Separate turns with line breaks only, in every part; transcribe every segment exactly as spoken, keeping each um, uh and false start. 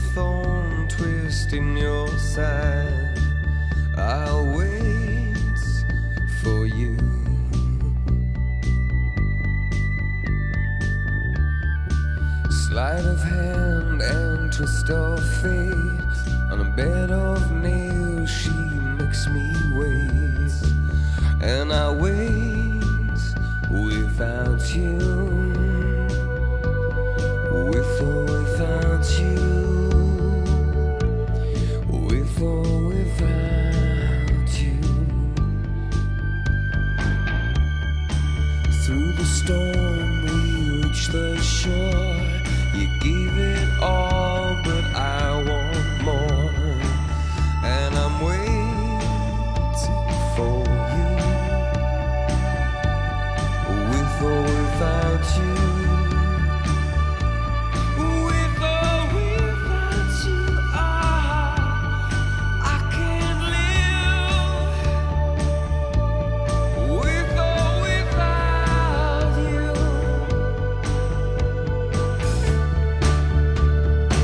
thorn twist in your side. I'll wait for you. Sleight of hand and twist of fate. On a bed of nails she makes me wait. And I wait without you. With or without you. With or without you. Through the storm we reach the shore. You gave it all, but I want more. And I'm waiting for you. With or without you. With or without you, ah, I can't live. With or without you.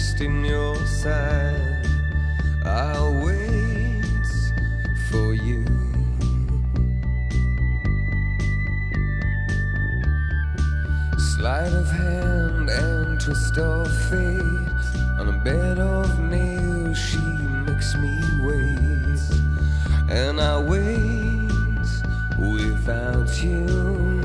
twist in your side. I'll wait for you. Sleight of hand and twist of fate. On a bed of nails she makes me wait. And I wait without you.